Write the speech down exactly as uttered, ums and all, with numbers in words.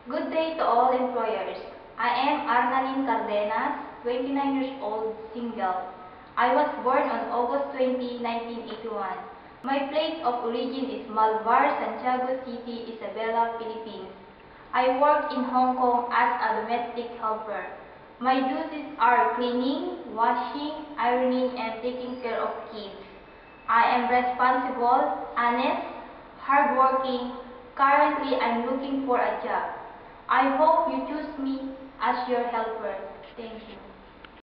Good day to all employers. I am Arnalyn Cardenas, twenty-nine years old, single. I was born on August twentieth, nineteen eighty-one. My place of origin is Malvar, Santiago City, Isabela, Philippines. I work in Hong Kong as a domestic helper. My duties are cleaning, washing, ironing, and taking care of kids. I am responsible, honest, hardworking. Currently, I'm looking for a job. I hope you choose me as your helper. Thank you.